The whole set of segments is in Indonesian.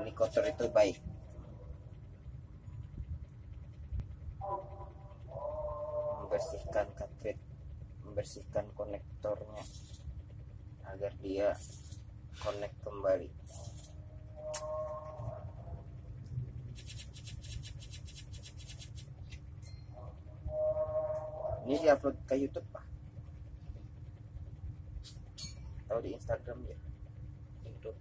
oli kotor itu baik. Membersihkan cartridge, membersihkan konektornya agar dia connect kembali. Ini diupload ke YouTube Pak, atau di Instagram ya? YouTube.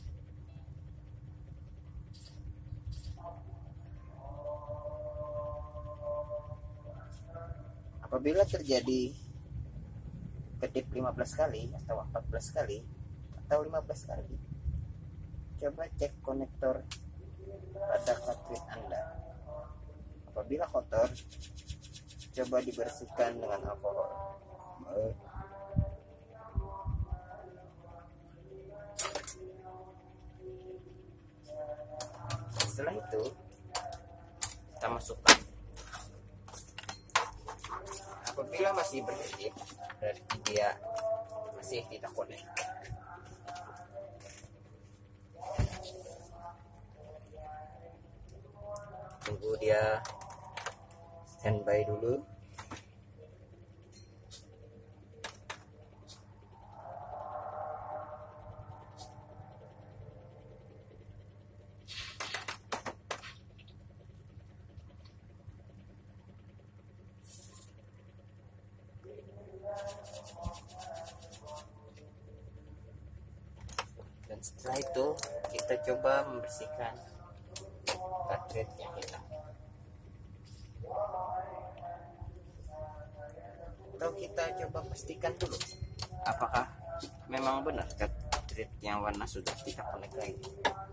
Apabila terjadi kedip 15 kali atau 14 kali atau 15 kali, coba cek konektor pada cartridge Anda. Apabila kotor, coba dibersihkan dengan alkohol. Setelah itu kita masukkan. Apabila masih berkedip, berarti dia masih tidak connect. Tunggu dia standby dulu. Dan setelah itu kita coba membersihkan cartridge yang hilang. Atau kita coba pastikan dulu apakah memang benar cartridge yang warna sudah tidak connect lagi.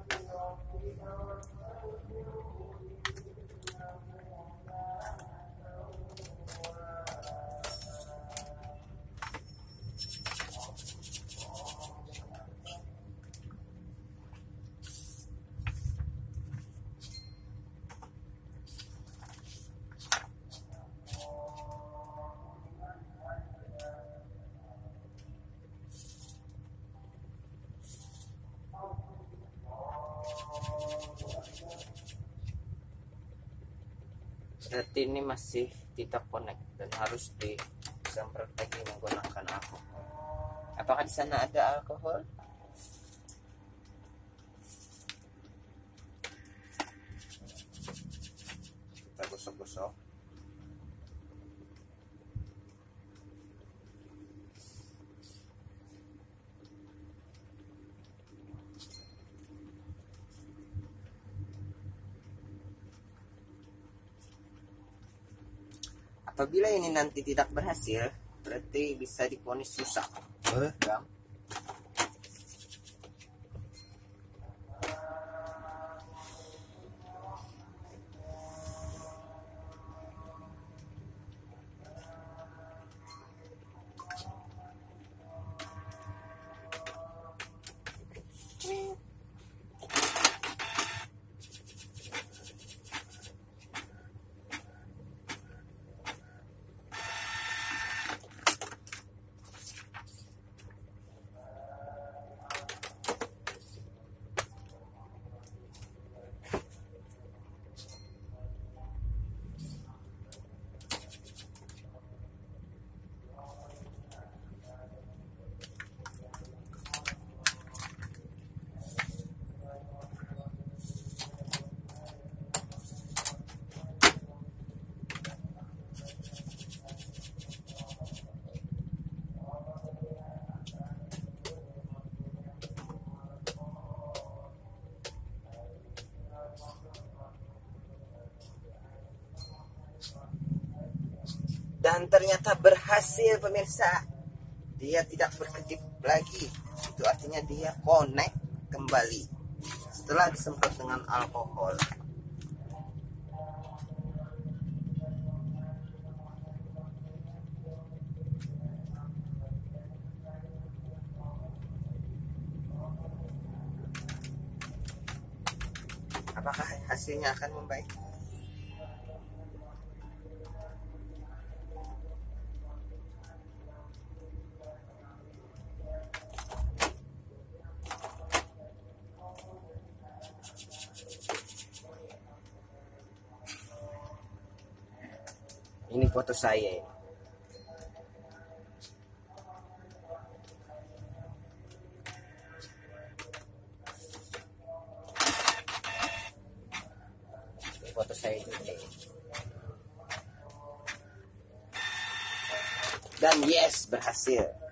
Berarti ini masih tidak connect dan harus disemprot lagi menggunakan alkohol. Apakah di sana ada alkohol? Kita gosok-gosok. Apabila ini nanti tidak berhasil, berarti bisa divonis rusak. Bang. Dan ternyata berhasil pemirsa. Dia tidak berkedip lagi. Itu artinya dia connect kembali setelah disemprot dengan alkohol. Apakah hasilnya akan membaik? Ini foto saya. Foto saya ini. Dan yes, berhasil.